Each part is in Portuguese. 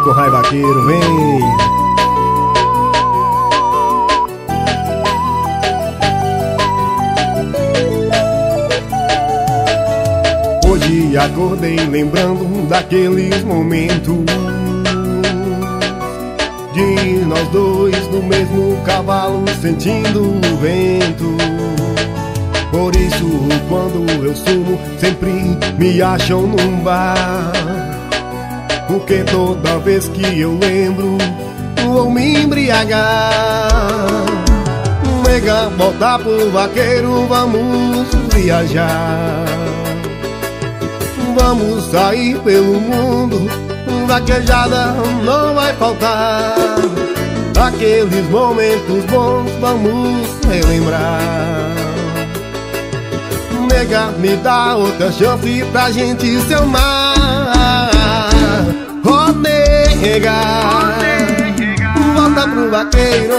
com raiva, vaqueiro, vem. Hoje acordei lembrando daqueles momentos de nós dois no mesmo cavalo, sentindo o vento. Por isso quando eu sumo sempre me acham num bar, porque toda vez que eu lembro vou me embriagar. Nega, volta pro vaqueiro, vamos viajar. Vamos sair pelo mundo, vaquejada não vai faltar. Aqueles momentos bons vamos relembrar. Nega, me dá outra chance pra gente se amar. Oh, nega, volta pro vaqueiro,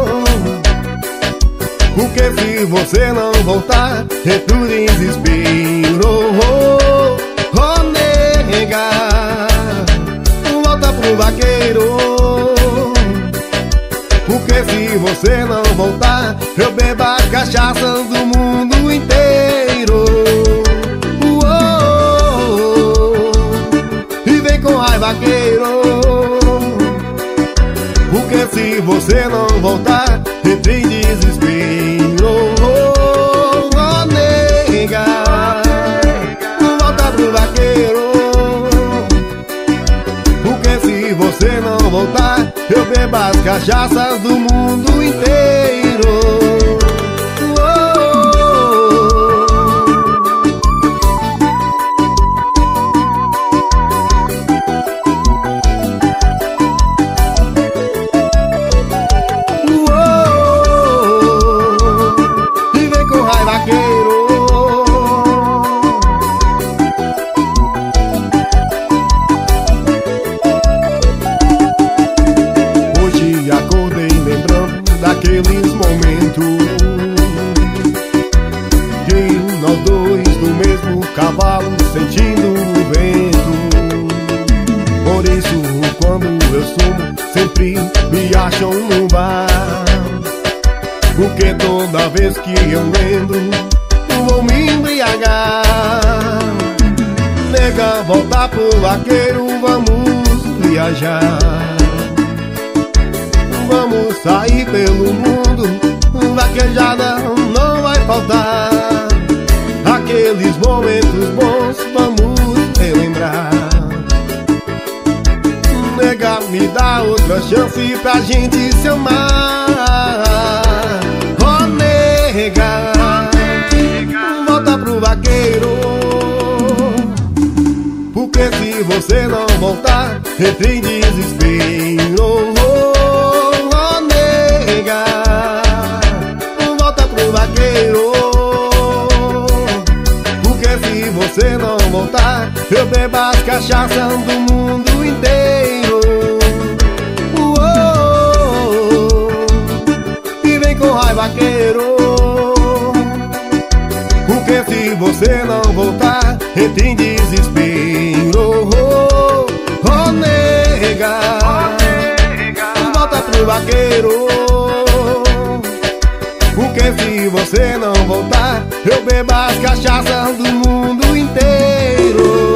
porque se você não voltar é pro desespero. Oh, nega, volta pro vaqueiro, porque se você não voltar eu bebo as cachaças do mundo inteiro. E vem com raiva, vaqueiro, porque se você não voltar entre em desespero. Oh, nega, volta pro vaqueiro, porque se você não voltar eu bebo as cachaças do mundo inteiro. Aqueles momentos de nós dois no mesmo cavalo, sentindo o vento. Por isso quando eu sumo sempre me acham no bar, porque toda vez que eu lembro vou me embriagar. Nega, volta pro vaqueiro, vamos viajar. Vamos sair pelo mundo, vaquejada não vai faltar. Aqueles momentos bons vamos relembrar. Nega, me dá outra chance pra gente se amar. Oh, nega, volta pro vaqueiro, porque se você não voltar entre em desespero. Volta pro vaqueiro, porque se você não voltar eu bebo as cachaças do mundo inteiro. E vem com raiva, vaqueiro, porque se você não voltar entre em desespero. Oh, nega, volta pro vaqueiro, porque se você não voltar eu bebo as cachaças do mundo inteiro.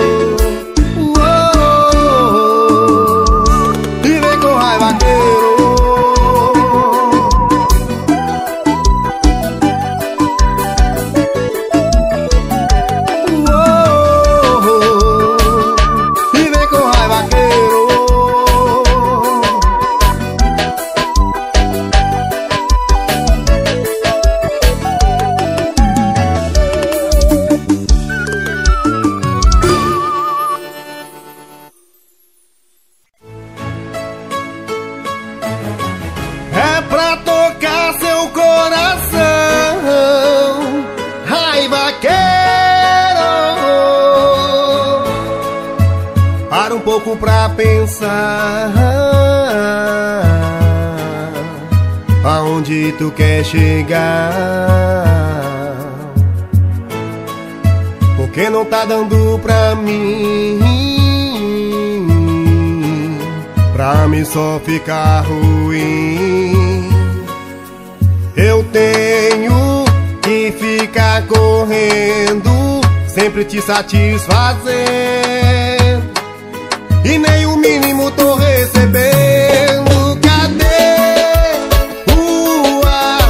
E vem com raiva, vaqueiro, e vem com raiva, vaqueiro. Pra pensar aonde tu quer chegar, porque não tá dando pra mim pra mim só ficar ruim. Eu tenho que ficar correndo, sempre te satisfazendo, e nem o mínimo tô recebendo. Cadê o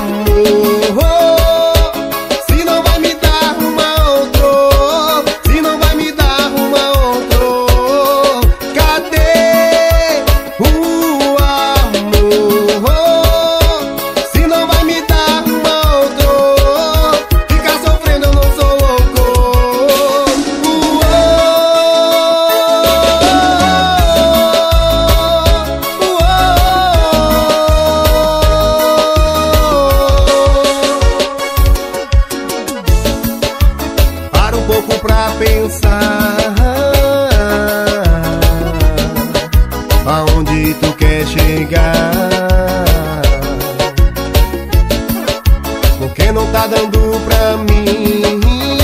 amor? Se não vai me dar uma outro, se não vai me dar uma outro. Cadê o amor? Se não vai me dar uma outro, ficar sofrendo eu não sou louco. Para um pouco pra pensar, aonde tu quer chegar, porque não tá dando pra mim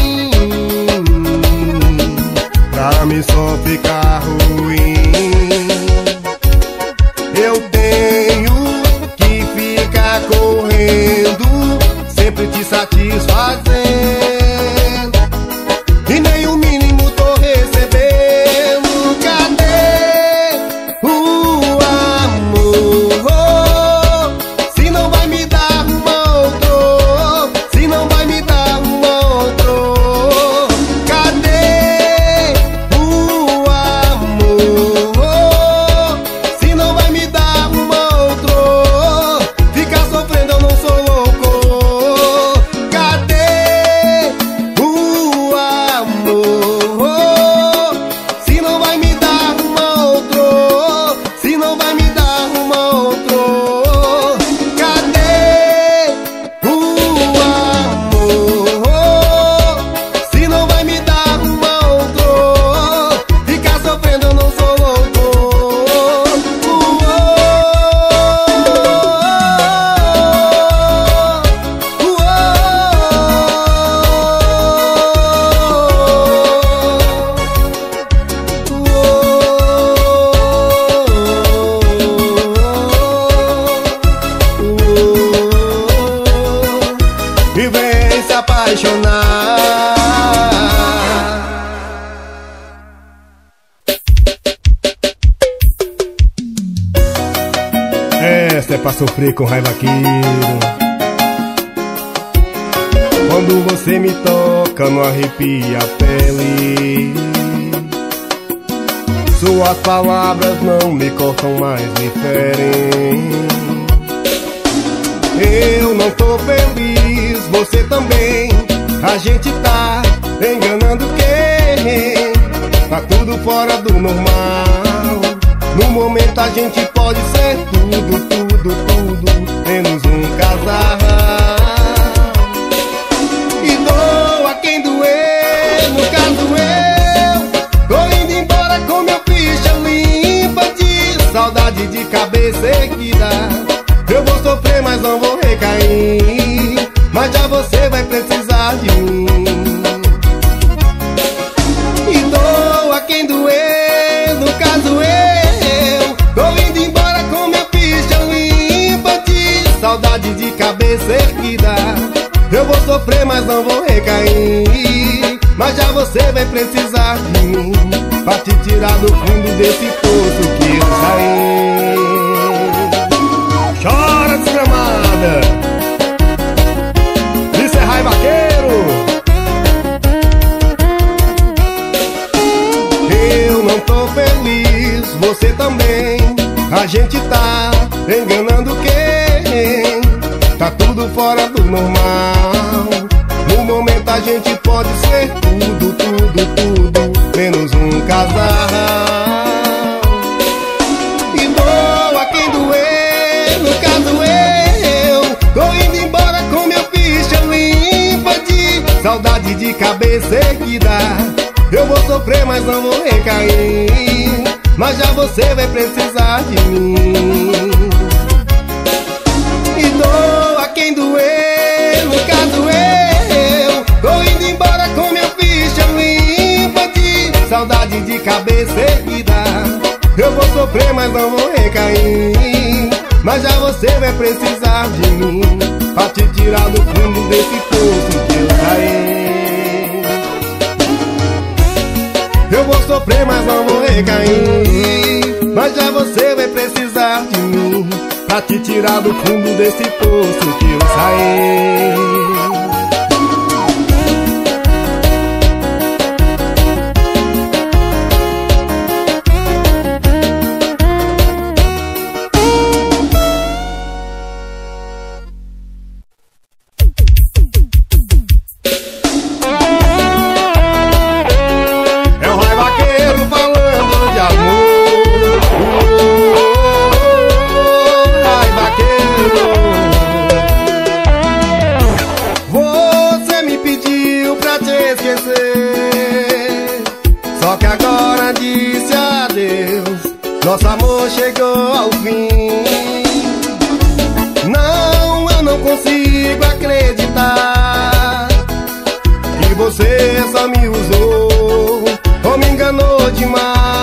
só ficar ruim. Eu tenho que ficar correndo, sempre te satisfazendo, e nem o mínimo tô recebendo. Cadê o amor? Se não vai me dar uma outro, se não vai me dar uma outro. Cadê o amor? Se não vai me dar uma outro, ficar sofrendo eu não sou louco. Cadê o amor? Se não vai me dar uma outro, se não vai me dar uma outro. Cadê o amor? Se não vai me dar uma outro, ficar sofrendo eu não sou louco. E vem se apaixonar. Essa é pra sofrer com raiva, Vaqueiro. Quando você me toca, não arrepia a pele. Suas palavras não me cortam, mais me ferem. Eu não tô feliz, você também. A gente tá enganando quem? Tá tudo fora do normal. No momento a gente pode ser tudo, tudo, tudo, menos um casal. E doa quem doer, no caso eu tô indo embora com meu ficha limpa de saudade de cabeça erguida. Eu vou sofrer, mas não vou recair, mas já você vai precisar de mim. E doa quem doer, no caso eu tô indo embora com minha ficha limpa de saudade de cabeça erguida. Eu vou sofrer, mas não vou recair, mas já você vai precisar de mim, pra te tirar do fundo desse poço que eu saí. Chora, desgramada! Isso é raiva, Vaqueiro! Eu não tô feliz, você também. A gente tá enganando quem? Tá tudo fora do normal. No momento a gente pode ser tudo, tudo, tudo, menos um casal. E doa quem doer, no caso eu tô indo embora com minha ficha limpa de saudade de cabeça erguida. Eu vou sofrer, mas não vou recair, mas já você vai precisar de mim. E doa quem doer, no caso eu tô indo embora com minha ficha limpa de saudade de cabeça erguida. Eu vou sofrer, mas não vou recair. Mas já você vai precisar de mim pra te tirar do fundo desse poço que eu caí. Eu vou sofrer, mas não vou recair. Mas já você vai precisar de mim pra te tirar do fundo desse poço que eu saí. Nosso amor chegou ao fim. Não, eu não consigo acreditar que você só me usou ou me enganou demais.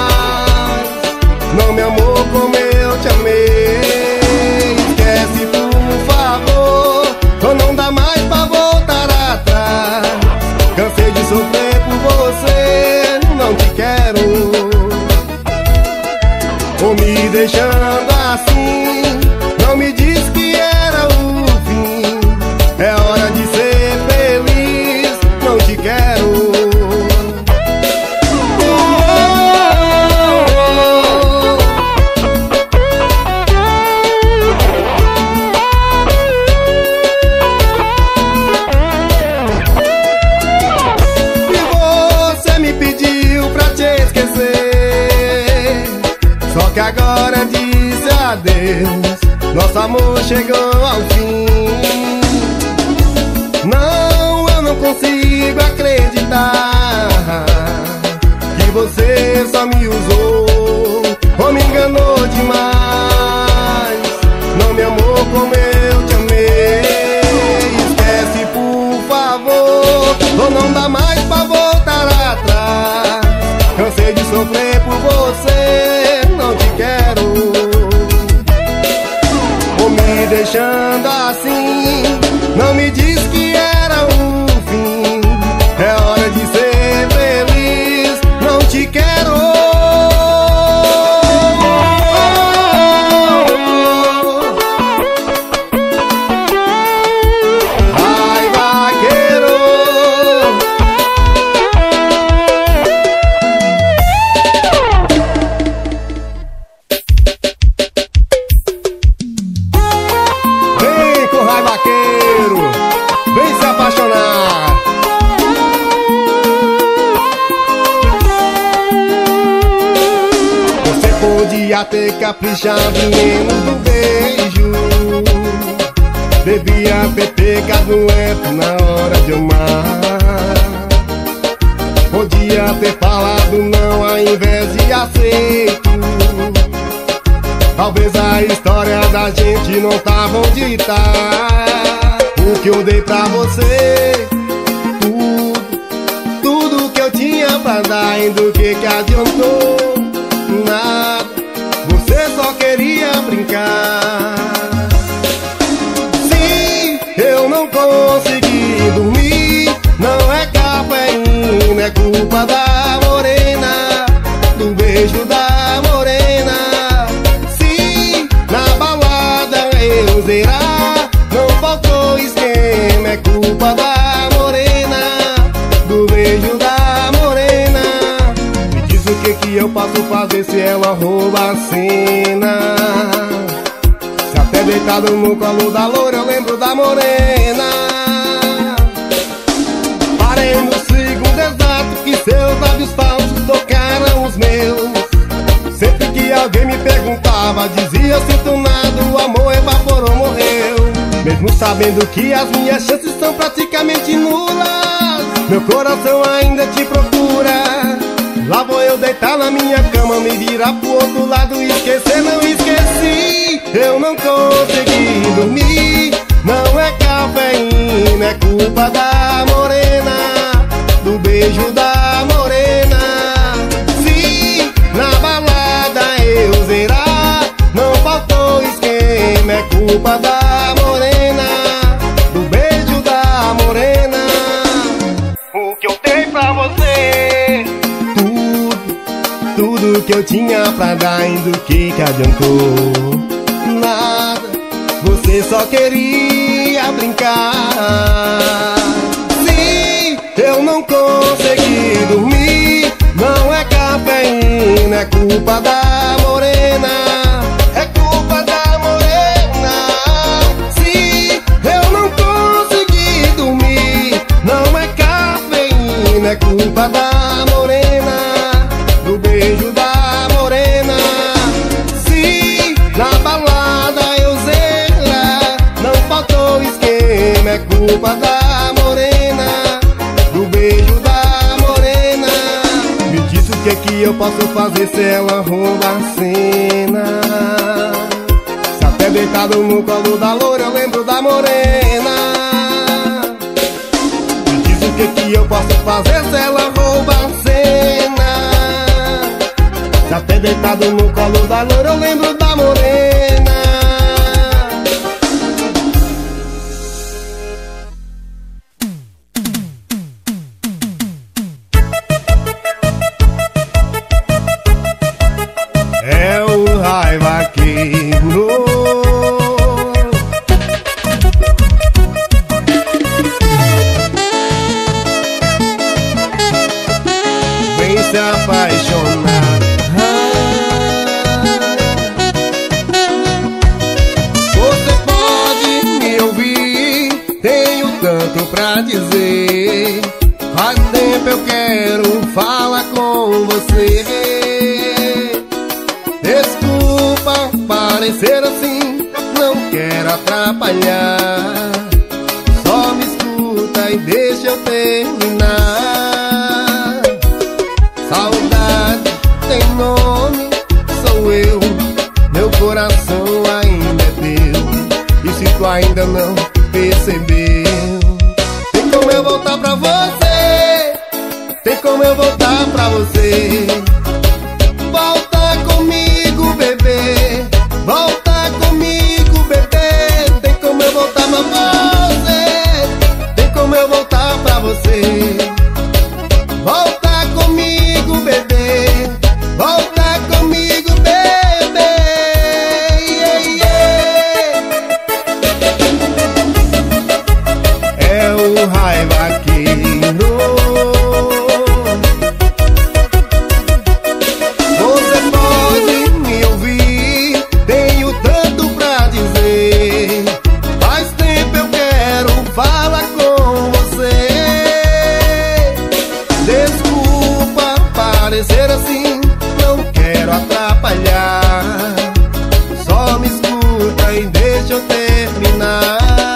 Não me amou como eu te amei. Esquece, por favor, ou não dá mais pra voltar atrás. Cansei de sofrer por você, não te quero. Ou me deixando assim, não me diz que era o fim. É hora de ser feliz, não te quero. E você me pediu pra te esquecer, só que agora disse adeus. Nosso amor chegou ao fim. Não, eu não consigo acreditar que você só me usou ou me enganou demais. Não me amou como eu te amei. Esquece, por favor, ou não dá mais pra voltar atrás. Cansei de sofrer por você, não te quero. Ou me deixando assim, não me diz que era o fim. É hora de ser feliz, não te quero. Ai, vaqueiro. Vem com Rai Vaqueiro, vem se apaixonar. Você podia ter caprichado menos do beijo. Devia ter pegado um eco na hora de amar. Podia ter falado não ao invés de aceito. Talvez a história da gente não tava onde tá. O que eu dei pra você, tudo que eu tinha pra dar, e do que adiantou? Nada, você só queria brincar. Sim, eu não consegui dormir. Não é cafeína, é culpa da morena, do beijo da morena. Na balada eu zerar, não faltou esquema. É culpa da morena, do beijo da morena. Me diz o que eu posso fazer se ela rouba a cena. Se até deitado no colo da loura eu lembro da morena. Parei no segundo exato que seus lábios falsos tocaram os meus. Sempre que alguém me perguntava, dizia sinto nada, o amor evaporou, morreu. Mesmo sabendo que as minhas chances são praticamente nulas, meu coração ainda te procura. Lá vou eu deitar na minha cama, me virar pro outro lado e esquecer, não esqueci. Eu não consegui dormir. Não é cafeína, é culpa da morena, do beijo da morena. Na balada culpa da morena, do beijo da morena. O que eu tenho pra você, tudo que eu tinha pra dar, e do que adiantou? Nada, você só queria brincar. Se eu não consegui dormir, não é cafeína, é culpa da morena, é culpa da morena. Se eu não consegui dormir, não é cafeína, é culpa da morena, do beijo da morena. Se na balada eu zela, não faltou esquema, é culpa da morena, do beijo da morena. Me diz o que eu posso fazer se ela rouba a cena. Se até deitado no colo da loura eu lembro da morena. Me diz o que eu posso fazer se ela rouba a cena. Se até deitado no colo da loura eu lembro da morena. É o Raiva quebrou. Vem se apaixonar. Você pode me ouvir, tenho tanto pra dizer. Faz tempo eu quero falar com você. Desculpa parecer assim, não quero atrapalhar. Só me escuta e deixa eu terminar. Saudade tem nome, sou eu. Meu coração ainda é teu. E se tu ainda não percebeu, tem como eu voltar pra você. Tem como eu voltar pra você. Volta comigo, bebê. Volta comigo, bebê. Tem como eu voltar pra você. Tem como eu voltar pra você. Volta comigo, bebê. Volta comigo, bebê. Yeah, yeah. É o Raiva quebrou. Parecer assim, não quero atrapalhar. Só me escuta e deixa eu terminar.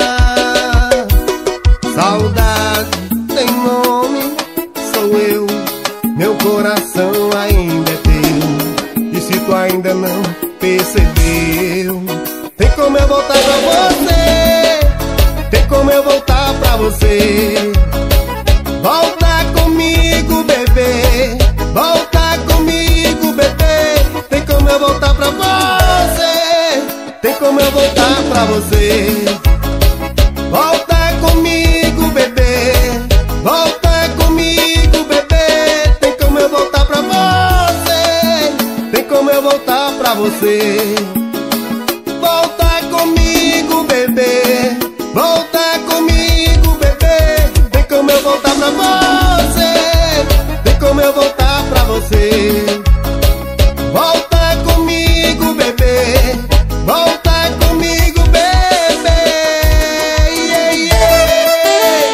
Saudade tem nome, sou eu. Meu coração ainda é teu. E se tu ainda não percebeu, tem como eu voltar pra você. Tem como eu voltar pra você. Volta comigo, bebê. Volta comigo, bebê. Tem como eu voltar pra você. Tem como eu voltar pra você. Volta comigo, bebê. Volta comigo, bebê. Tem como eu voltar pra você. Tem como eu voltar pra você. Volta comigo, bebê. Volta comigo, bebê. Tem como eu voltar pra você. Tem como eu voltar pra você. Volta comigo, bebê. Volta comigo, bebê. Yeah, yeah.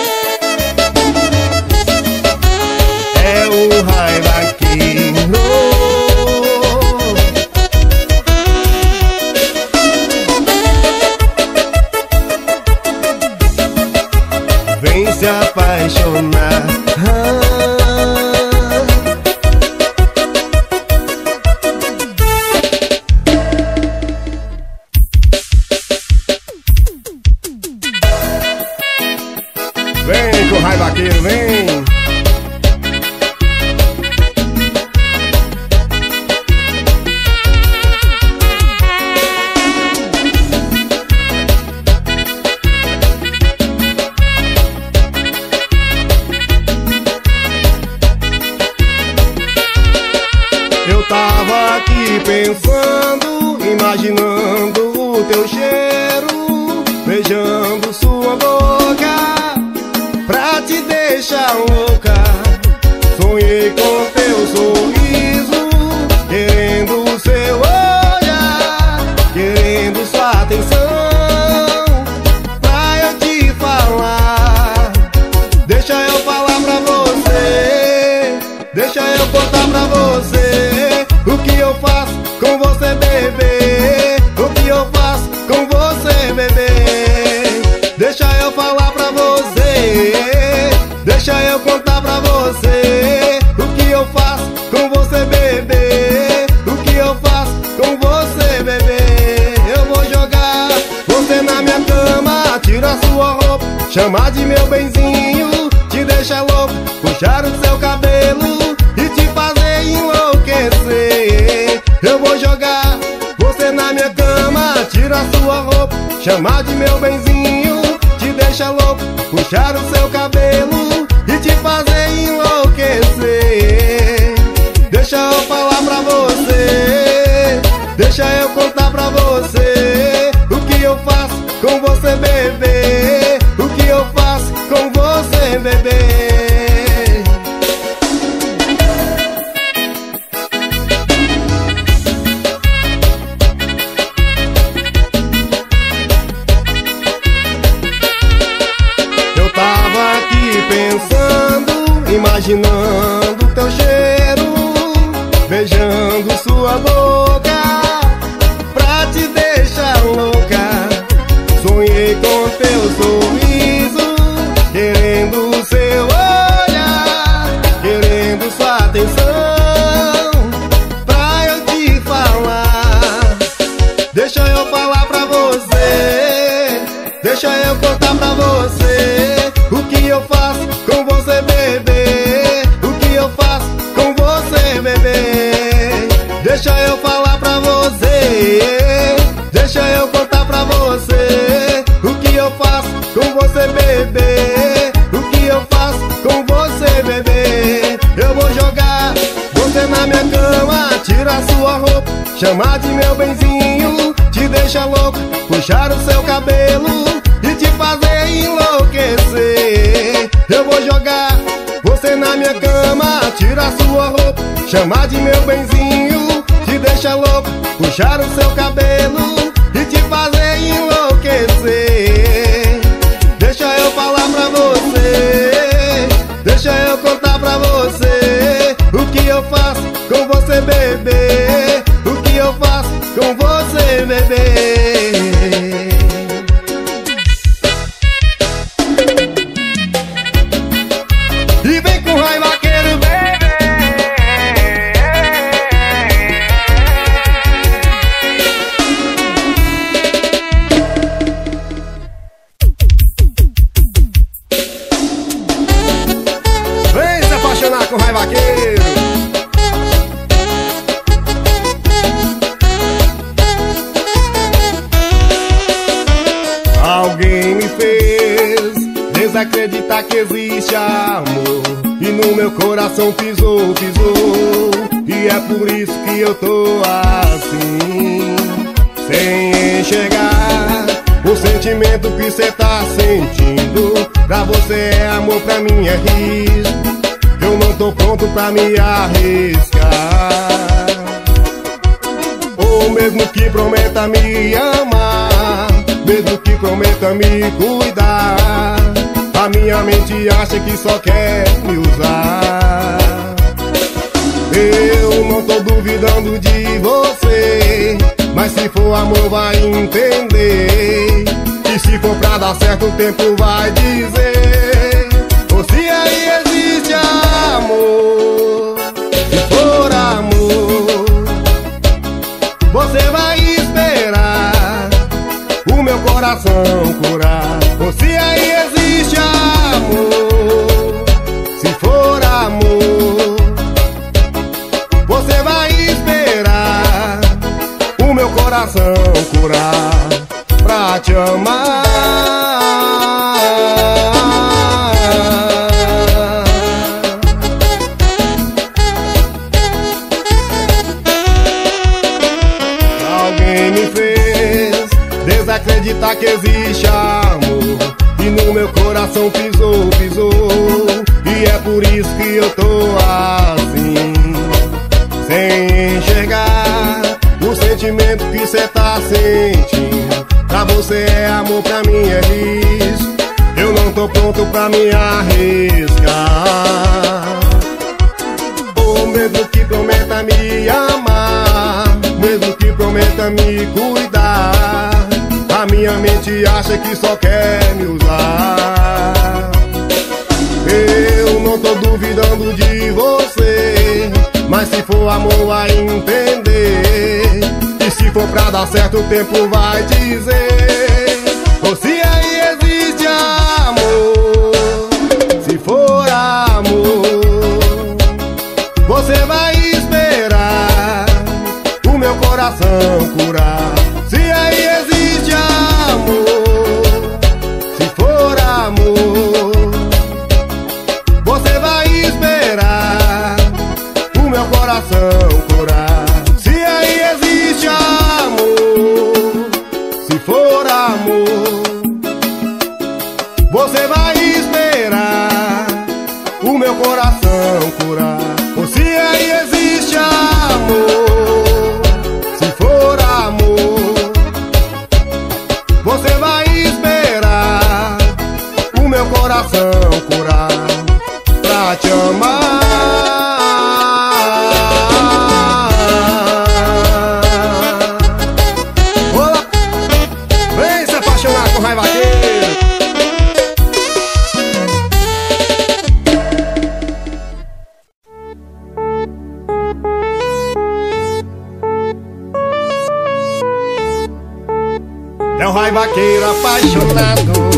É o Raiva quebrou. Vem se apaixonar. aqui pensando, imaginando o teu cheiro, beijando sua boca pra te deixar louca. Sonhei com teu sorriso, querendo o seu olhar, querendo sua atenção pra eu te falar. Deixa eu falar pra você, deixa eu contar pra você o que eu faço com você, bebê, o que eu faço com você, bebê. Deixa eu falar pra você, deixa eu contar pra você o que eu faço com você, bebê, o que eu faço com você, bebê. Eu vou jogar você na minha cama, tirar sua roupa, chamar de meu benzinho, te deixar louco, puxar o seu cabelo e te fazer enlouquecer. Eu vou jogar você na minha cama, tirar sua roupa, chamar de meu benzinho, te deixar louco, puxar o seu cabelo e te fazer enlouquecer. Deixa eu falar pra você, deixa eu contar pra você o que eu faço com você, bebê, o que eu faço com você, bebê. Eu tava aqui pensando, imaginando teu cheiro, beijando sua boca pra te deixar louca. Sonhei com teu sorriso, querendo o seu olhar, querendo sua atenção pra eu te falar. Deixa eu falar pra você, deixa eu contar pra você o que eu faço com você, bebê, o que eu faço com você, bebê. Deixa eu falar pra você, deixa eu contar pra você o que eu faço com você, bebê, o que eu faço com você, bebê. Eu vou jogar você na minha cama, tirar sua roupa, chamar de meu benzinho, te deixar louco, puxar o seu cabelo e te fazer enlouquecer. Eu vou jogar você na minha cama, tirar sua roupa, chamar de meu benzinho, te deixar louco, puxar o seu cabelo e te fazer enlouquecer. Deixa eu falar pra você, deixa eu contar pra você o que eu faço com você, bebê, o que eu faço com você, bebê. E vem com raiva, vaqueiro, bebê. Vem se apaixonar com raiva, vaqueiro. Alguém me fez desacreditar que existe amor, e no meu coração pisou, pisou. E é por isso que eu tô assim, sem enxergar o sentimento que cê tá sentindo. Pra você é amor, pra mim é risco. Eu não tô pronto pra me arriscar. Ou mesmo que prometa me amar, mesmo que prometa me cuidar, a minha mente acha que só quer me usar. Eu não tô duvidando de você, mas se for amor vai entender. E se for pra dar certo o tempo vai dizer. Ou se aí existe amor, se for amor, você vai esperar o meu coração curar. Ou se aí existe amor, se for amor, você vai esperar o meu coração curar pra te amar. acreditar que existe amor, e no meu coração pisou, pisou. E é por isso que eu tô assim, sem enxergar o sentimento que cê tá sentindo. Pra você é amor, pra mim é risco. Eu não tô pronto pra me arriscar. Ou mesmo que prometa me amar, mesmo que prometa me cuidar, a minha mente acha que só quer me usar. Eu não tô duvidando de você, mas se for amor vai entender. E se for pra dar certo o tempo vai dizer. Ou se aí existe amor, se for amor, você vai esperar o meu coração curar. Se aí existe amor, se for amor, você vai esperar o meu coração curar. Se aí existe amor, se for amor, você vai esperar o meu coração curar. Ou se aí existe amor, se for amor, você vai esperar o meu coração curar pra te amar. Olá, vem se apaixonar com Raiva Vaqueiro. É o Raiva Vaqueiro apaixonado.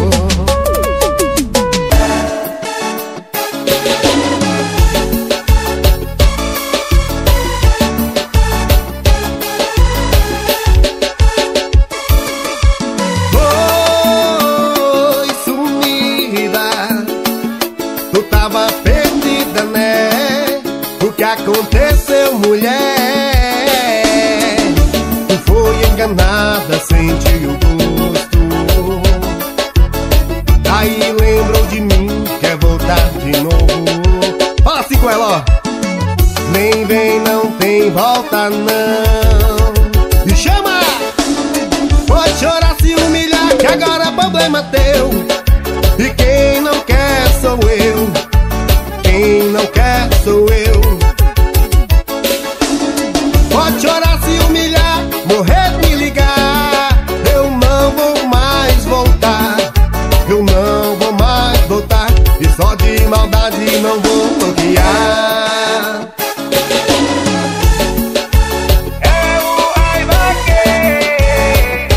Foi sumida, tu tava perdida, né? O que aconteceu, mulher? Tu foi enganada, sentiu o gosto. Aí lembrou de mim, quer voltar de novo. Fala assim com ela, ó. Nem vem, não tem volta não. Me chama! Pode chorar, se humilhar, que agora é problema teu. E quem não quer sou eu, quem não quer sou eu. Pode chorar, se humilhar, morrer, me ligar. Eu não vou mais voltar, eu não vou mais voltar. E só de maldade não vou bloquear. É o Raiva Vaqueiro.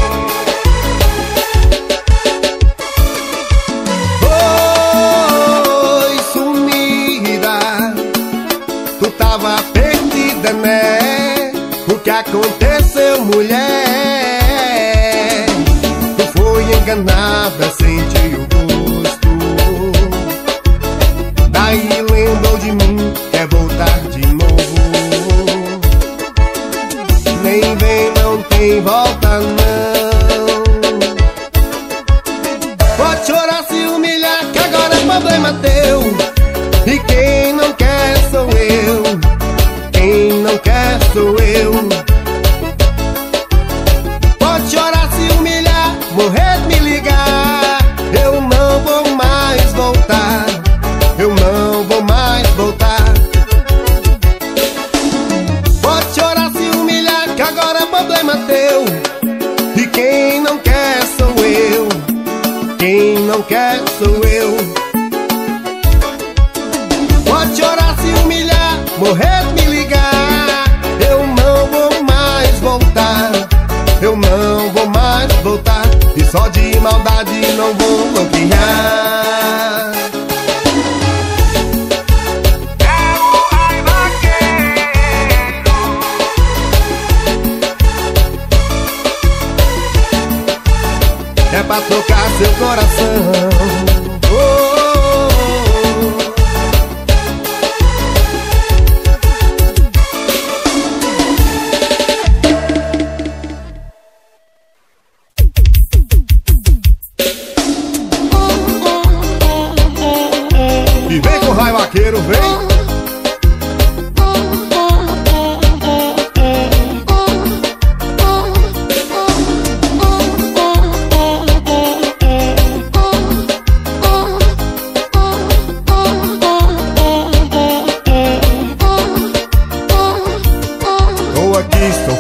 Foi sumida, tu tava perdida, né? O que aconteceu, mulher? Tu foi enganada, sentiu o gosto. Daí lembrou de mim, quer voltar de novo. Nem vem, não tem volta não. Pode chorar, se humilhar, que agora é problema teu. E quem não quer sou eu, quem não quer sou eu. Pode chorar, se humilhar, morrer, me ligar. Eu não vou mais voltar, eu não vou mais voltar. Pode chorar, se humilhar, que agora é problema teu. E quem não quer sou eu, quem não quer sou eu. Pode chorar, se humilhar, morrer, me ligar. Eu não vou mais voltar, eu não vou mais voltar. E só de maldade não vou bloquear. É o Raiva Vaqueiro. É pra tocar seu coração. Oh, oh, oh.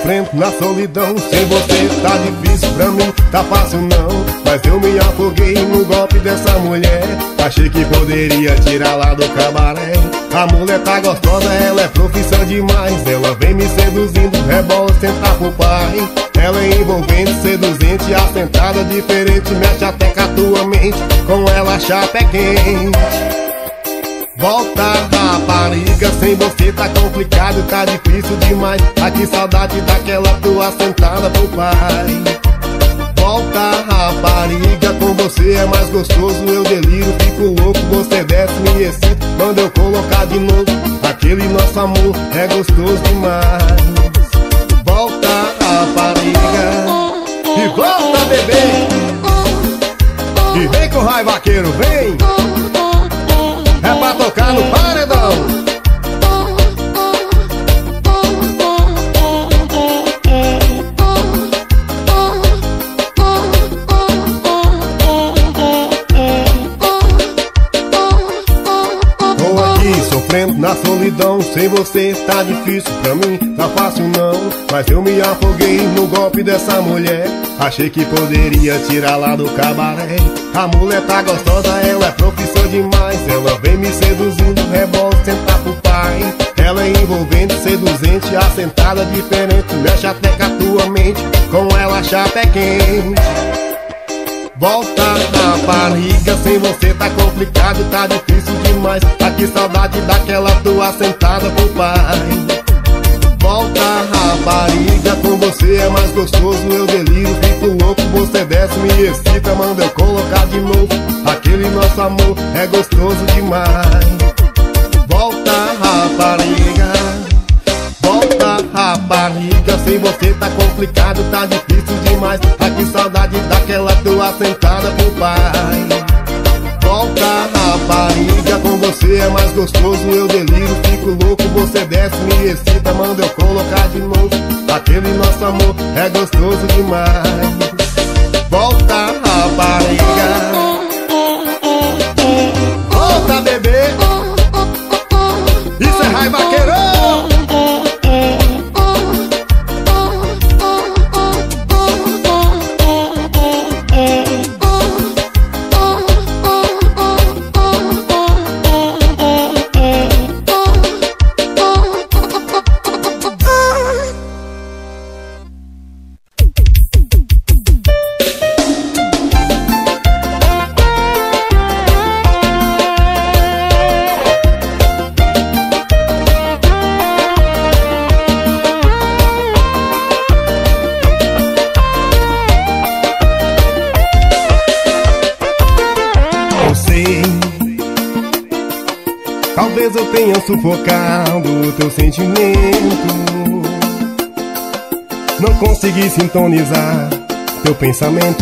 sofrendo na solidão. Sem você tá difícil pra mim, tá fácil não. Mas eu me afoguei no golpe dessa mulher. Achei que poderia tirar lá do cabaré. A mulher tá gostosa, ela é profissão demais. Ela vem me seduzindo, rebola sentar pro pai. Ela é envolvente, seduzente, assentada diferente. Mexe até com a tua mente, com ela a chapa é quente. Volta, rapariga, sem você tá complicado, tá difícil demais. Aqui saudade daquela tua sentada pro pai. Volta, rapariga, com você é mais gostoso. Eu deliro, fico louco, você desce, me excita. Manda eu colocar de novo, aquele nosso amor é gostoso demais. Volta, rapariga, e volta, bebê. E vem com o raio vaqueiro, vem. É pra tocar no paredão. Tô aqui sofrendo na solidão. Sem você tá difícil pra mim, tá fácil não. Mas eu me afoguei no golpe dessa mulher. Achei que poderia tirar lá do cabaré. A mulher tá gostosa, ela é profissão demais. Ela vem me seduzindo, rebola sentar pro pai. Ela é envolvente, seduzente, assentada diferente. Mexe até com a tua mente, com ela a chapa é quente. Volta, rapariga, sem você tá complicado, tá difícil demais. Aqui saudade daquela tua sentada pro pai. Volta, rapariga, com você é mais gostoso. Eu deliro, fico louco, você desce, me excita. Manda eu colocar de novo, aquele nosso amor é gostoso demais. Volta, rapariga, volta, rapariga, sem você tá complicado, tá difícil demais. Aqui saudade daquela tua sentada pro pai. Volta, rapariga, com você é mais gostoso. Eu deliro, fico louco, você desce, me excita. Manda eu colocar de novo, aquele nosso amor é gostoso demais. Volta, rapariga, volta, bebê. Isso é raio vaqueiro. Talvez eu tenha sufocado o teu sentimento. Não consegui sintonizar teu pensamento,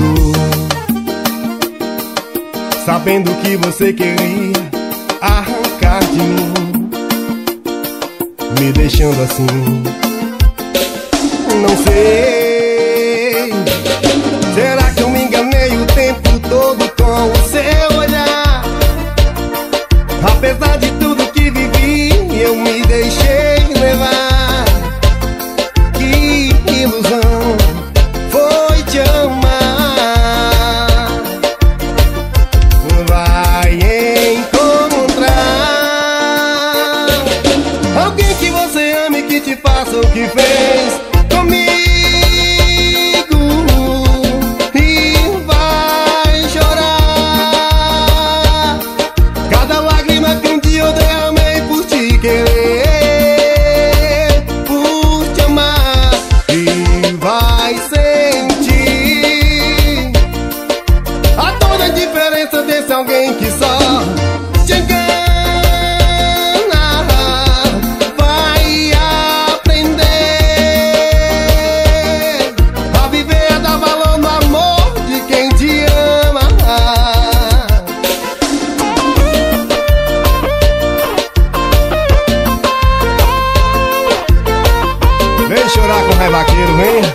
sabendo que você queria arrancar de mim, me deixando assim. Não sei, será que eu me enganei o tempo todo com o seu olhar? Apesar de tudo que vivi, eu me deixei levar. Que ilusão foi te amar. Vai encontrar alguém que você ame, que te faça o que fez comigo. E vai chorar cada lágrima que um dia eu derramei por te querer, por te amar. E vai sentir a dor da diferença desse alguém que só te engana. Vai aprender a viver, a dar valor no amor de quem te ama. Vem chorar com o raio vaqueiro, vem.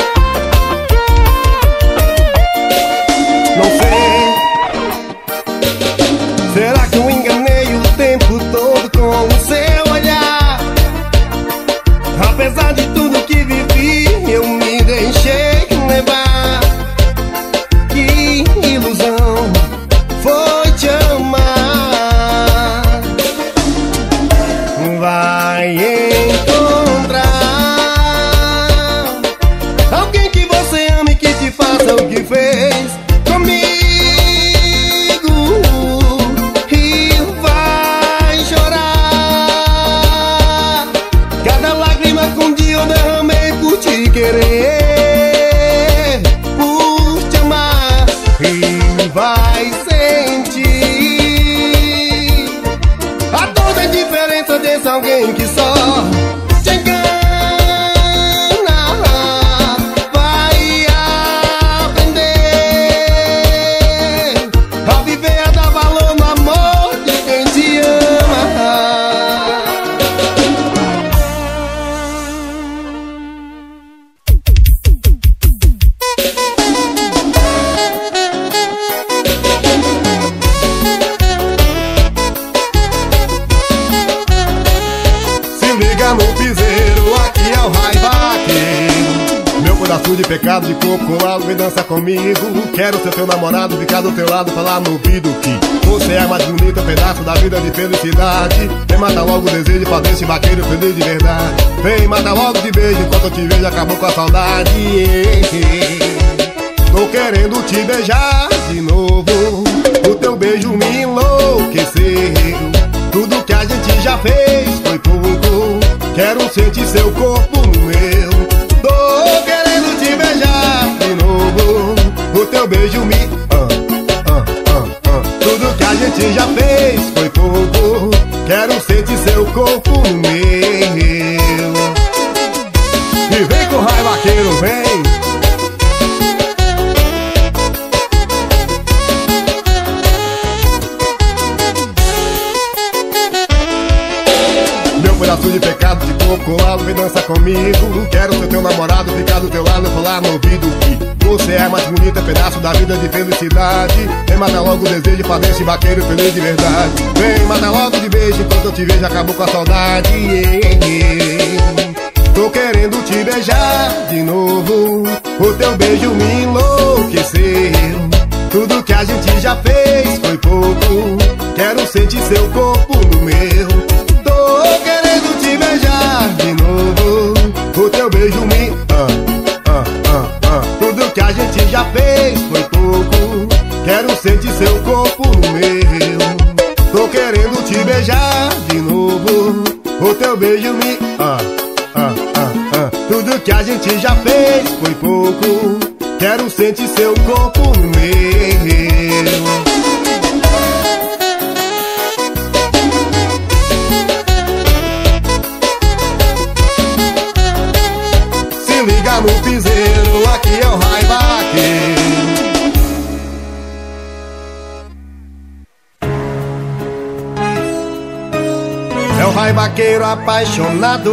Não sei, alguém que só te engana. Vai aprender a viver, a dar valor no amor de quem te ama. No piseiro, aqui é o Raiva Vaqueiro. Meu coração de pecado, de corpo colado, vem dançar comigo. Quero ser teu namorado, ficar do teu lado, falar no ouvido que você é mais bonita, pedaço da vida de felicidade. Vem matar logo o desejo, fazer esse vaqueiro feliz de verdade. Vem matar logo de beijo, enquanto eu te vejo acabou com a saudade. Tô querendo te beijar de novo, o teu beijo me enlouqueceu. Tudo que a gente já fez foi pouco. Quero sentir seu corpo no meu. Tô querendo te beijar de novo, o teu beijo me Tudo que a gente já fez foi pouco. Quero sentir seu corpo no meu. E vem com Raiva Vaqueiro, vem. Pedaço de pecado, de corpo colado, vem dançar comigo. Quero ser teu namorado, ficar do teu lado, falar no ouvido que você é mais bonita, pedaço da vida de felicidade. Vem matar logo o desejo, fazer esse vaqueiro feliz de verdade. Vem matar logo de beijo, enquanto eu te vejo acabou com a saudade. Tô querendo te beijar de novo, o teu beijo me enlouqueceu. Tudo que a gente já fez foi pouco. Quero sentir seu corpo no meu. Tô querendo te beijar de novo, o teu beijo me Tudo que a gente já fez foi pouco. Quero sentir seu corpo no meu. Tô querendo te beijar de novo, o teu beijo me Tudo que a gente já fez foi pouco. Quero sentir seu corpo no meu. Liga no piseiro, aqui é o Raiva Vaqueiro. É o Raiva Vaqueiro apaixonado.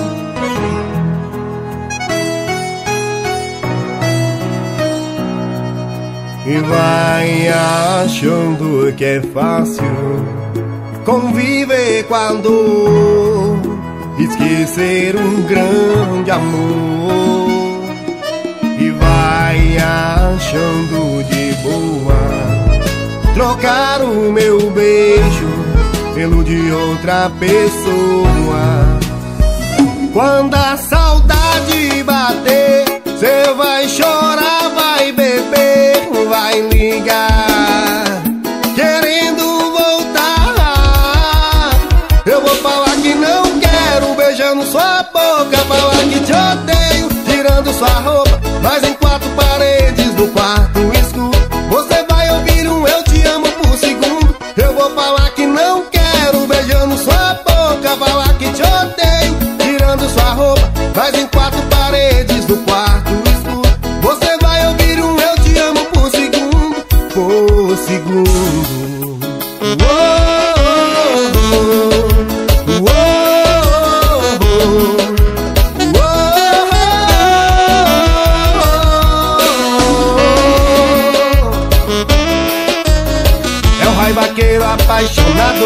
E vai achando que é fácil conviver com a dor, esquecer um grande amor. E vai achando de boa trocar o meu beijo pelo de outra pessoa. Quando a saudade bater, cê vai chorar, vai beber, vai ligar querendo voltar. Eu vou falar que não quero, beijando sua boca, falar que te odeio, tirando sua roupa, mas em quatro paredes do quarto escuro você vai ouvir um eu te amo por segundo. Eu vou falar que não quero, beijando sua boca, falar que te odeio, tirando sua roupa, mas em quatro paredes do quarto escuro você vai ouvir um eu te amo por segundo, por segundo. É o Raiva Vaqueiro apaixonado.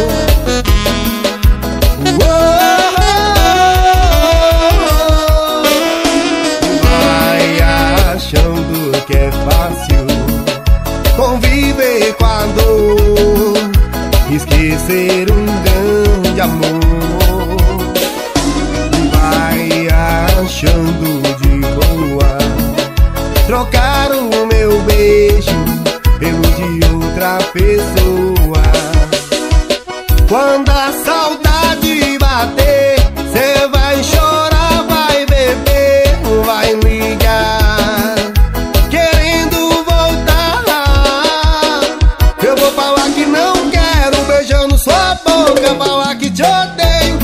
Vai achando que é fácil conviver com a dor, esquecer um grande amor. Vai achando de boa trocar o meu beijo pelo de outra pessoa. Quando a saudade bater, cê vai chorar, vai beber, vai ligar querendo voltar. Eu vou falar que não quero, beijando sua boca, falar que te odeio,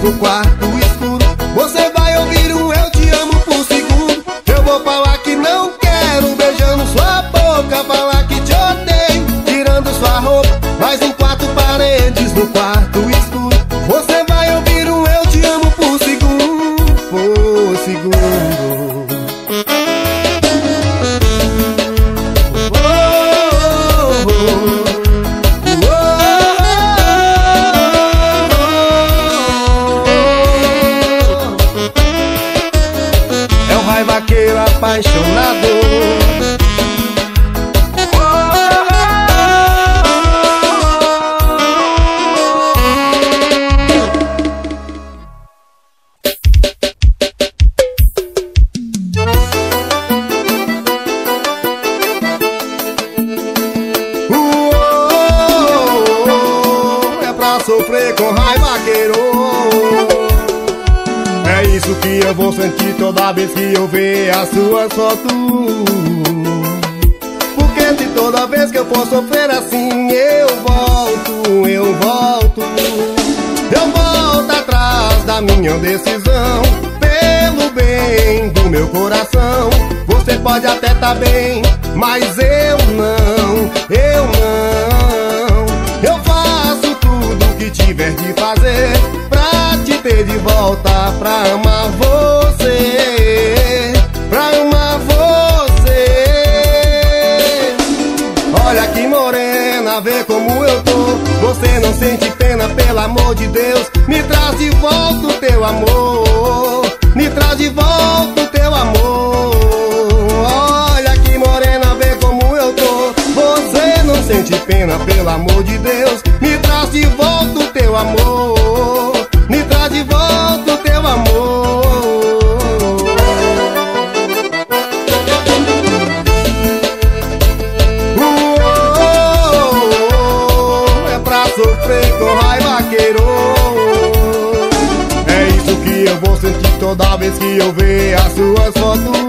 no quarto escuro, você vai ouvir um eu te amo por segundo. Eu vou falar que não quero, beijando sua boca, falar que te odeio, tirando sua roupa, mais em quatro paredes no quarto escuro. Você vai ouvir um eu te amo por segundo, por segundo. É o Rai Vaqueiro apaixonado. Sofrer com Rai Vaqueiro. É isso que eu vou sentir toda vez que eu ver as suas fotos. Porque se toda vez que eu for sofrer assim, eu volto, eu volto. Eu volto atrás da minha decisão, pelo bem do meu coração. Você pode até tá bem, mas eu não, eu não. Eu faço tudo que tiver de fazer pra te ter de volta, pra amar você, pra amar você. Olha que morena, vê como eu tô. Você não sente pena, pelo amor de Deus. Me traz de volta o teu amor, me traz de volta o teu amor. Olha que morena, vê como eu tô. Você não sente pena, pelo amor de Deus. Me traz de volta o teu amor, me traz de volta o teu amor. É pra sofrer com Rai Vaqueiro. É isso que eu vou sentir toda vez que eu ver as suas fotos.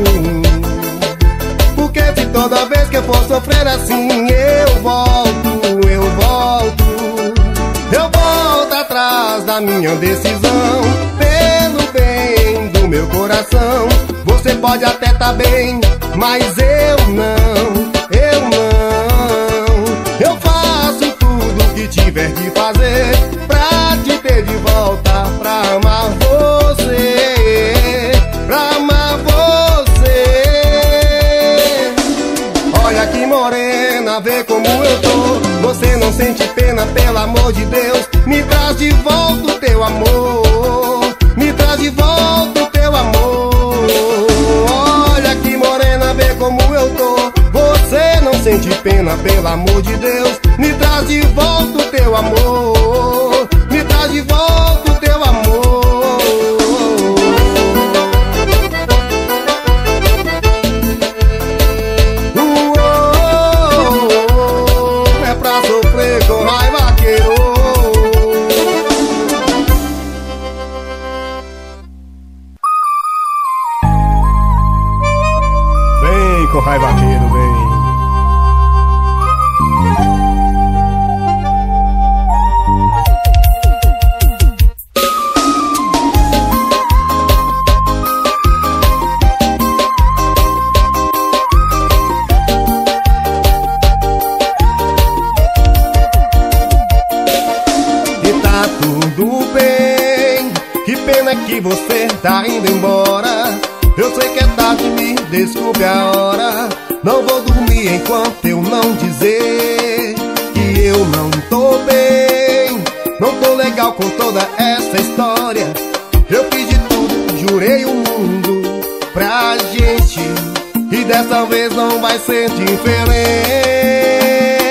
Porque se toda vez que eu for sofrer assim, eu volto, eu volto. Eu volto atrás da minha decisão, pelo bem do meu coração. Você pode até tá bem, mas eu não, eu não. Eu faço tudo que tiver de fazer pra te ter de volta, pra amar você, pra amar você. Olha que morena, vê como eu tô. Você não sente pena, pelo amor de Deus. Me traz de volta o teu amor, me traz de volta o teu amor. Olha que morena, vê como eu tô. Você não sente pena, pelo amor de Deus. Me traz de volta o teu amor, me traz de volta o teu amor. É pra sofrer com Rai Vaqueiro. Vem com Rai Vaqueiro, vem. Tudo bem, que pena que você tá indo embora. Eu sei que é tarde, me desculpe a hora. Não vou dormir enquanto eu não dizer que eu não tô bem. Não tô legal com toda essa história. Eu fiz de tudo, jurei o mundo pra gente, e dessa vez não vai ser diferente.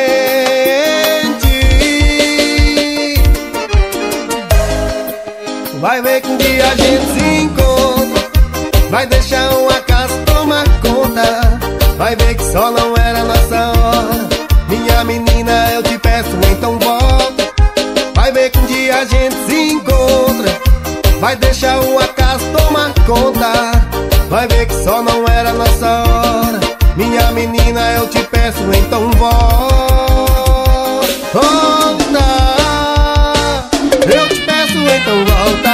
Vai ver que um dia a gente se encontra, vai deixar uma casa tomar conta. Vai ver que só não era nossa hora. Minha menina, eu te peço, então volta. Vai ver que um dia a gente se encontra, vai deixar uma casa tomar conta. Vai ver que só não era nossa hora. Minha menina, eu te peço, então volta. Volta. Eu te peço, então volta.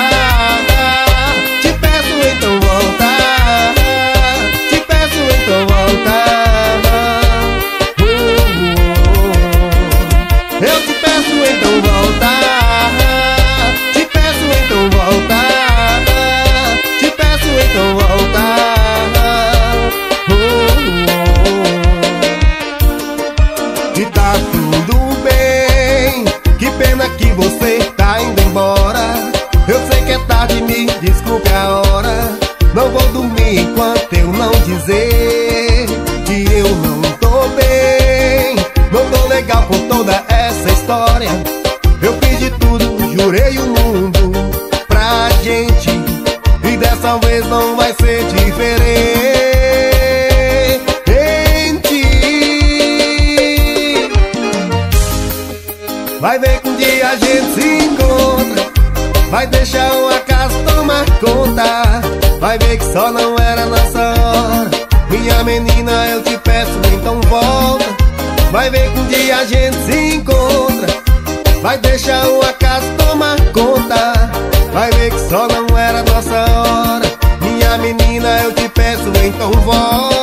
vai deixar o acaso tomar conta. Vai ver que só não era nossa hora. Minha menina, eu te peço, então volta. Vai ver que um dia a gente se encontra. Vai deixar o acaso tomar conta. Vai ver que só não era nossa hora. Minha menina, eu te peço, então volta.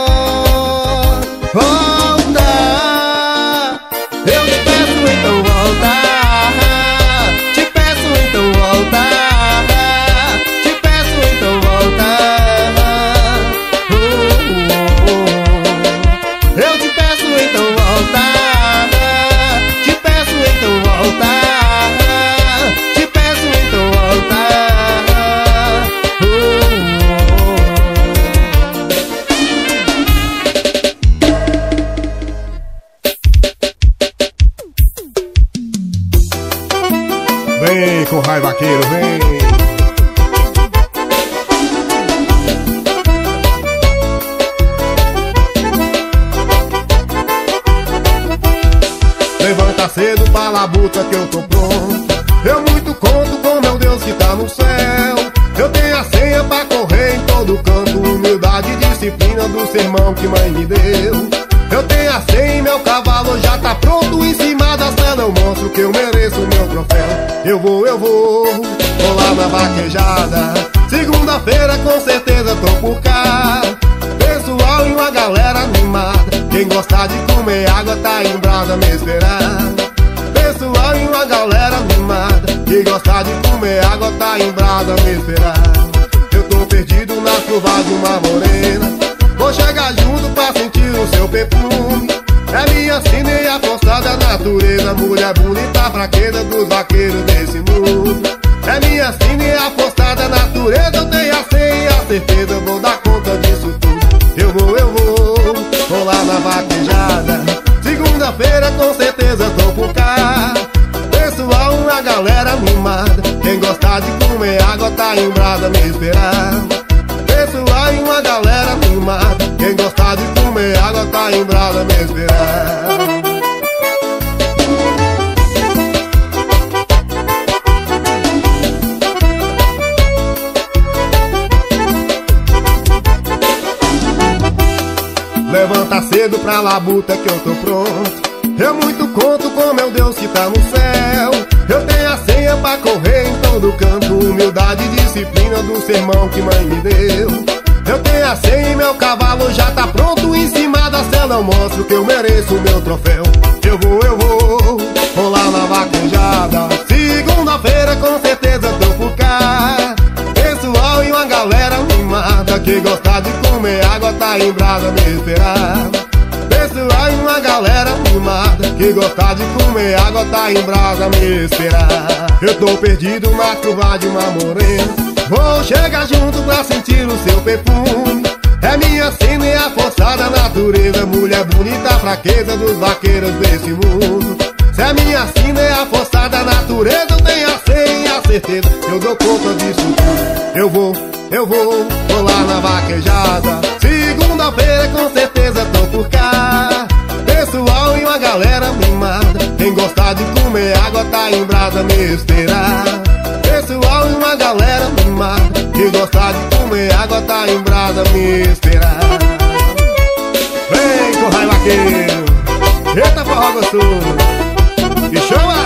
Volta. Eu te peço, então volta. Te peço, então volta. Te peço, então volta. Eu te peço, então volta. Te peço, então volta. Te peço, então volta. Vem com raiva, vaqueiro, vem. Levanta cedo pra labuta que eu tô pronto. Eu muito conto com meu Deus que tá no céu. Eu tenho a senha pra correr em todo canto. Humildade e disciplina do sermão que mãe me deu. Eu tenho a senha e meu cavalo já tá pronto. Em cima da cela eu mostro que eu mereço o meu troféu. Eu vou lá na vaquejada. Segunda-feira com certeza tô por cá. Pessoal e uma galera animada. Quem gostar de comer água tá em brasa me esperar. Pessoal e uma galera animada. Quem gostar de comer água tá em brasa me esperar. Eu tô perdido na curva de uma morena. Vou chegar junto pra sentir o seu perfume. É minha sina e a força da natureza. Mulher bonita, fraqueza dos vaqueiros desse mundo. É minha sina e a força da natureza. Eu tenho a senha e a certeza, vou dar conta disso tudo. Eu vou lá na vaquejada. Segunda-feira com certeza tô por cá. Pessoal, uma galera animada. Quem gostar de comer água tá em brasa me esperar. Pessoal e uma galera animada. Quem gostar de comer água tá em brasa me esperar. Levanta cedo pra labuta que eu tô pronto. Eu muito conto com meu Deus que tá no céu. Eu tenho a senha pra correr em todo canto. Humildade e disciplina do sermão que mãe me deu. Eu tenho a senha e meu cavalo já tá pronto. Em cima da cela eu mostro que eu mereço o meu troféu. Eu vou lá na vaquejada. Segunda-feira com certeza tô por cá. Pessoal e uma galera animada. Quem gostar de comer água tá em brasa me esperar. Pessoal e uma galera animada. Quem gostar de comer água tá em brasa me esperar. Eu tô perdido na curva de uma morena. Vou chegar junto pra sentir o seu perfume. É minha sina e a força da natureza. Mulher bonita, a fraqueza dos vaqueiros desse mundo. Se é minha sina e a força da natureza. Eu tenho a senha e a certeza, eu dou conta disso tudo. Eu vou lá na vaquejada. Segunda-feira com certeza tô por cá. Pessoal e uma galera mimada. Quem gostar de comer água tá em brasa me esperar. Pessoal e uma galera mimada. Quem gostar de comer água tá em brasa me esperar. Vem com raiva vaqueiro. Eita forró gostoso. E chama!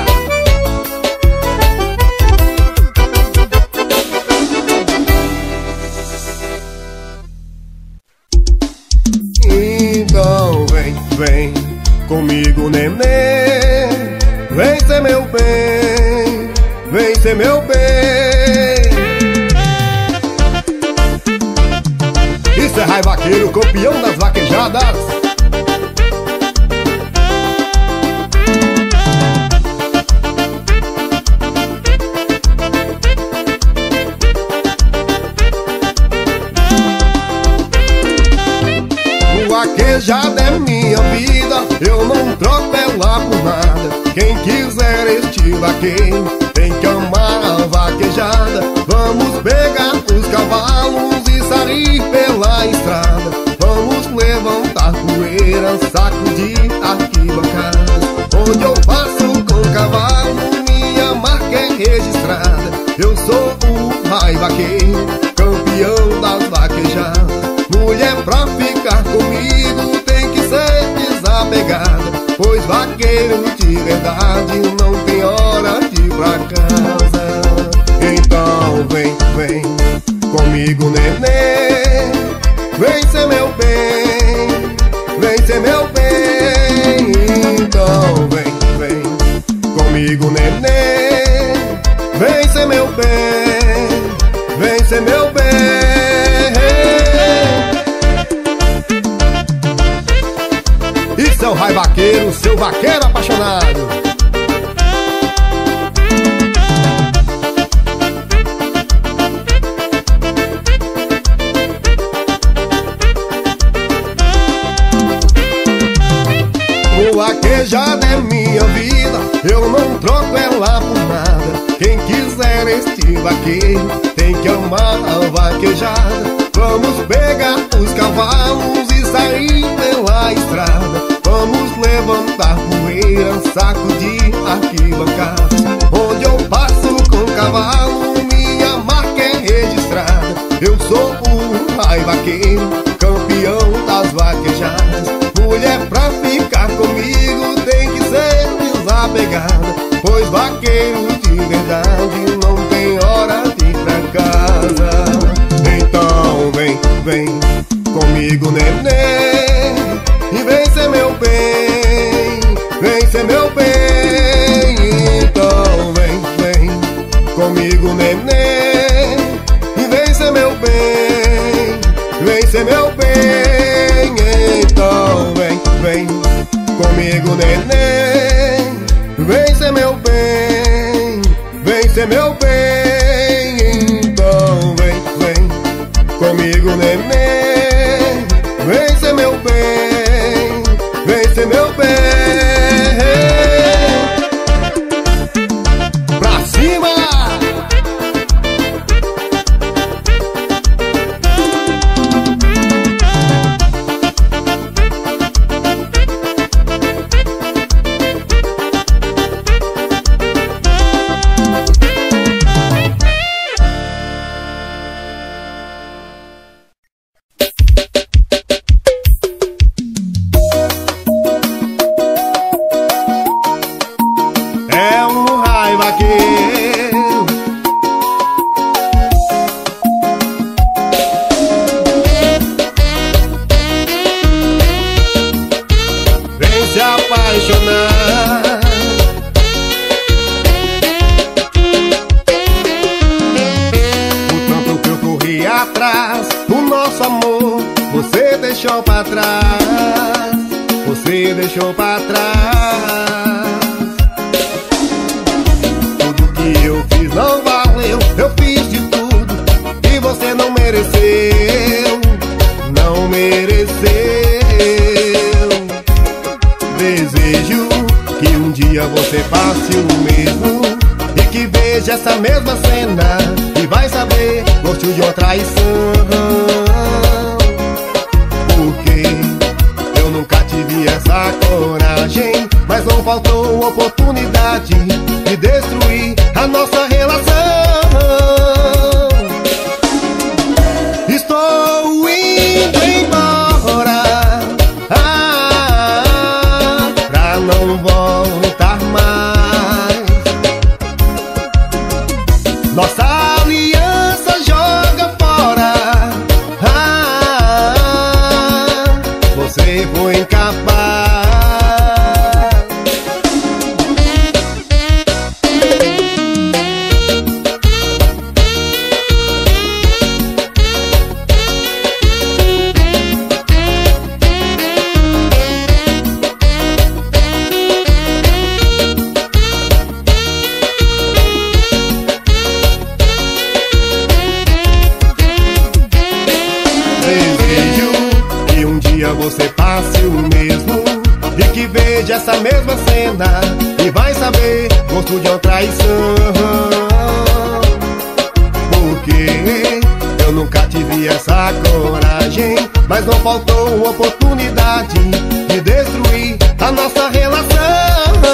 Então vem comigo, neném. Vem ser meu bem, vem ser meu bem. Isso é raiva vaqueiro, campeão das vaquejadas. Vaquejada é minha vida, eu não troco ela por nada. Quem quiser este vaqueiro tem que amar a vaquejada. Vamos pegar os cavalos e sair pela estrada. Vamos levantar poeira, sacudir arquibancadas. Onde eu passo com o cavalo, minha marca é registrada. Eu sou Rai Vaqueiro, campeão das vaquejadas. Mulher pra ficar comigo tem que ser desapegada, pois vaqueiro de verdade não tem hora de ir pra casa. Então vem, vem comigo, neném, vem ser meu bem, vem ser meu bem. Então vem, vem comigo, neném, vem ser meu bem, vem ser meu bem. Isso é o Rai Vaqueiro, seu vaqueiro apaixonado. O vaquejado é minha vida, eu não troco ela por nada. Quem quiser este vaqueiro tem que amar a vaquejada. Vamos pegar os cavalos e sair pela estrada. Vamos levantar poeira, sacudir arquibancadas. Onde eu passo com cavalo, minha marca é registrada. Eu sou o Rai Vaqueiro, campeão das vaquejadas. Mulher pra ficar comigo tem que ser desapegada, pois vaqueiro de verdade não tem hora de ir pra casa. Então vem, vem comigo, neném, e vem ser meu bem, vem ser meu bem. Então vem, vem comigo, neném, e vem ser meu bem, vem ser meu bem. Então vem, vem comigo, neném, vem ser meu bem, vem ser meu bem. Então vem, vem comigo, neném, vem ser meu bem, vem ser meu bem. Pra cima! Deixou pra trás, você deixou pra trás. Tudo que eu fiz não valeu, eu fiz de tudo e você não mereceu, não mereceu. Desejo que um dia você faça o mesmo e que veja essa mesma cena e vai saber gosto de uma traição. Eu nunca tive essa coragem, mas não faltou oportunidade de destruir a nossa relação. Estou indo embora, pra não voltar mais. Nossa aliança joga fora. Você foi incapaz. Você passe o mesmo e que veja essa mesma cena e vai saber gosto de uma traição. Porque eu nunca tive essa coragem, mas não faltou oportunidade de destruir a nossa relação.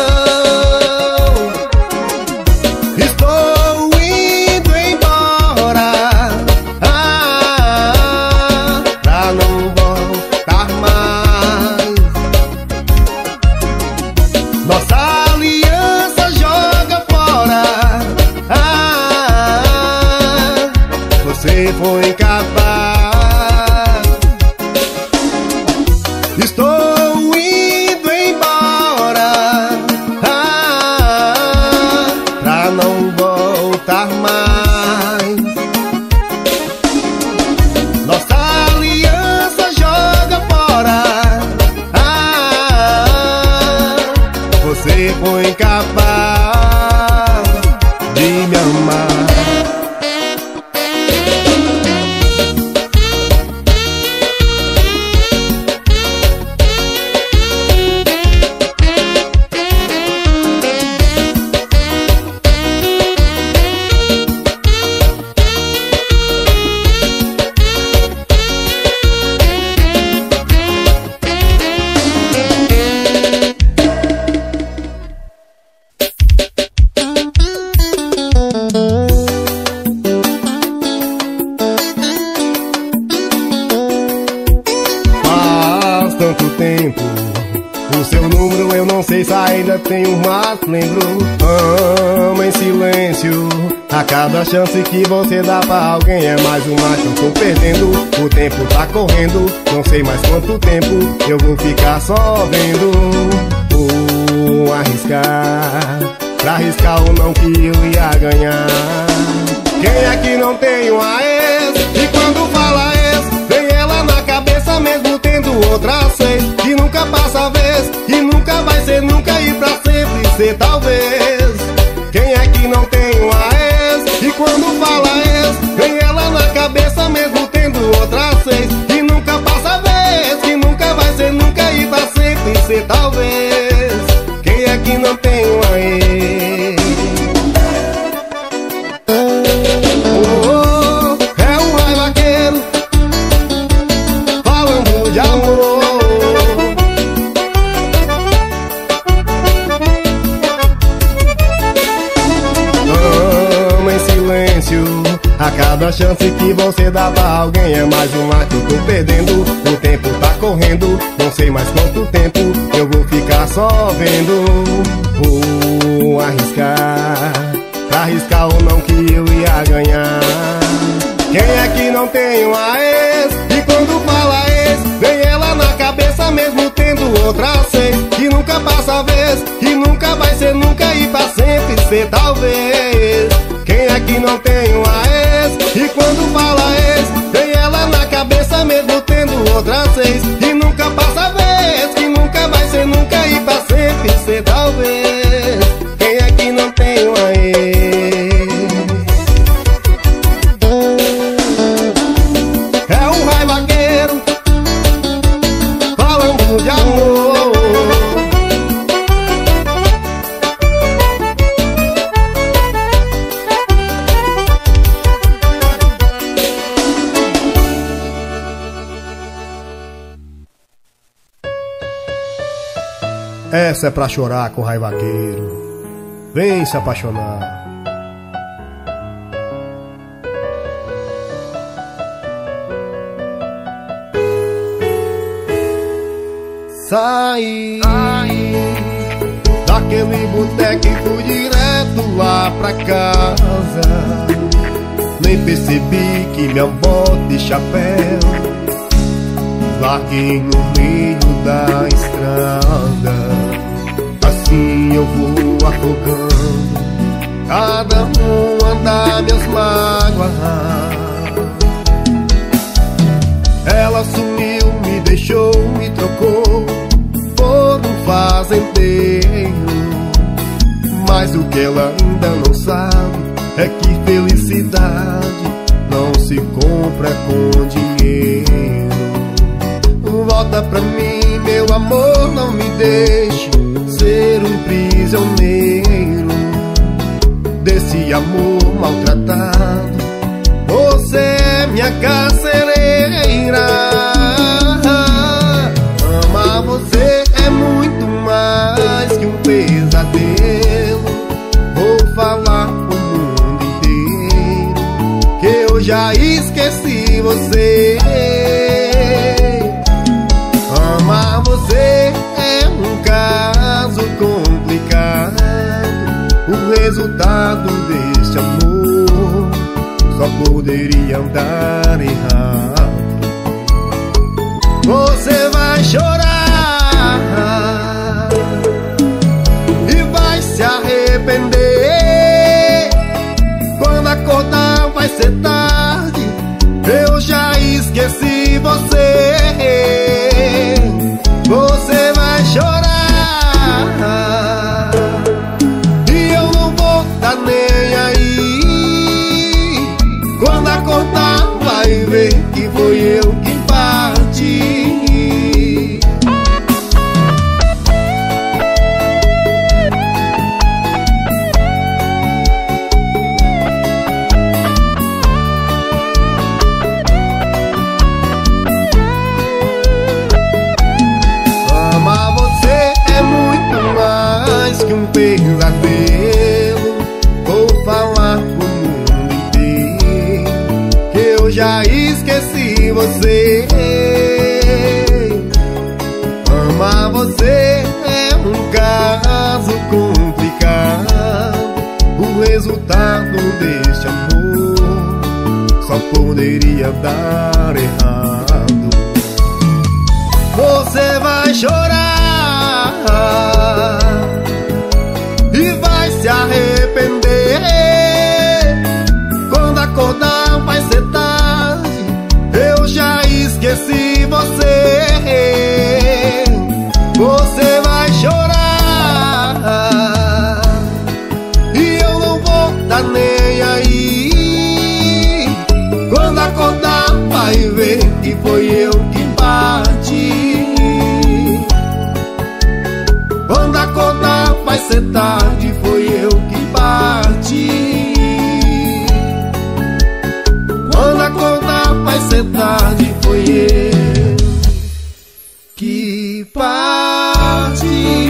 Estou indo embora, Estou indo embora, pra não voltar mais. Nossa aliança joga fora, você foi incapaz de me amar. Tanto tempo, o seu número eu não sei se ainda tenho, mas lembro. Amo em silêncio, a cada chance que você dá pra alguém é mais uma que eu tô perdendo. O tempo tá correndo, não sei mais quanto tempo eu vou ficar só vendo. Vou arriscar, pra arriscar o não que eu ia ganhar. Quem é que não tem uma ex? E quando fala ex, vem ela na cabeça mesmo tendo outra seis. Que nunca passa a vez, e nunca vai ser nunca, e pra sempre ser talvez. Quem é que não tem uma ex? E quando fala ex, vem ela na cabeça mesmo tendo outra seis. Que nunca passa a vez, que nunca vai ser nunca, e pra sempre ser talvez. Quem é que não tem uma ex? É um Rai Vaqueiro falando de amor. Amo em silêncio, a cada chance que você dá pra alguém é mais uma que eu tô perdendo. O tempo tá correndo, não sei mais quanto tempo eu vou ficar só vendo. Vou arriscar, pra arriscar o não que eu ia ganhar. Quem é que não tem uma ex? E quando fala ex, vem ela na cabeça mesmo tendo outra seis. Que nunca passa a vez, que nunca vai ser nunca, e pra sempre ser talvez. Quem é que não tem uma ex? E quando fala ex, vem ela na cabeça mesmo tendo outra seis. Que nunca passa a vez, que nunca vai ser nunca, e pra sempre ser talvez. Quem é que não tem uma ex? É um Rai Vaqueiro falando de amor. Essa é pra chorar com Rai Vaqueiro. Vem se apaixonar. Saí daquele boteco e fui direto lá pra casa. Nem percebi que minha avó de chapéu larguei no meio da estrada. Assim eu vou afogando, cada um anda minhas mágoas. Ela sumiu, me deixou, me trocou por um fazendeiro. Mas o que ela ainda não sabe é que felicidade não se compra com dinheiro. Volta pra mim, meu amor, não me deixe ser um prisioneiro desse amor maltratado. Você é minha carcereira. Amar você é muito mais que um pesadelo. Vou falar pro mundo inteiro que eu já esqueci você. Amar você é um caso complicado. O resultado deste amor só poderia dar errado. Você vai chorar pesadelo. Vou falar pro mundo inteiro que eu já esqueci você. Amar você é um caso complicado. O resultado deste amor só poderia dar errado. Você vai chorar e vai se arrepender. Quando acordar vai ser tarde, eu já esqueci você. Você vai chorar e eu não vou tá nem aí. Quando acordar vai ver que foi eu que bati. Quando acordar vai ser tarde, foi eu que bati. Quando acordar vai ser tarde, foi eu que parti.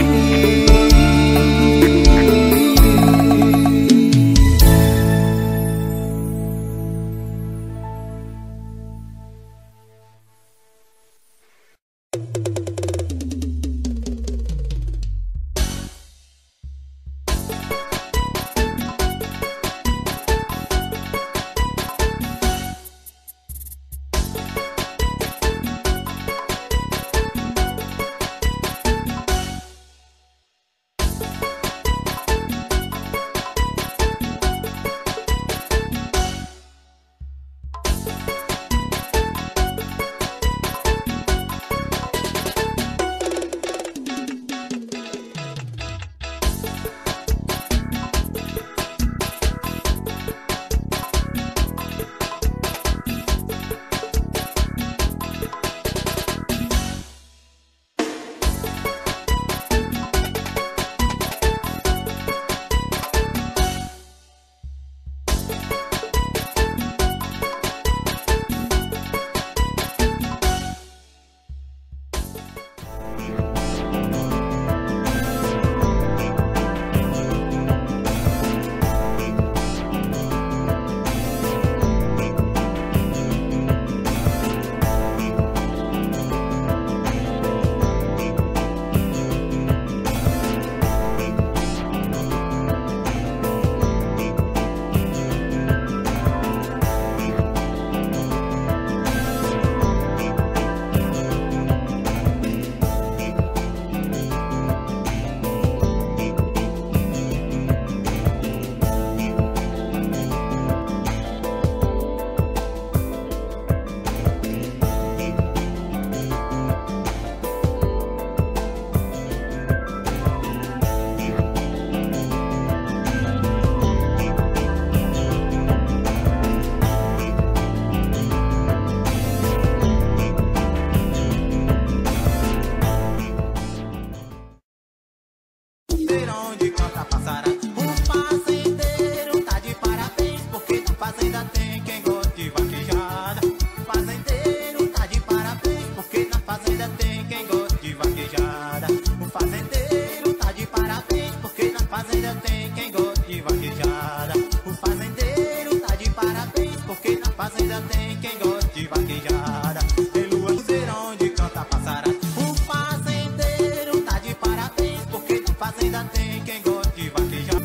Fazenda tem quem gosta de vaquejada.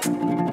Música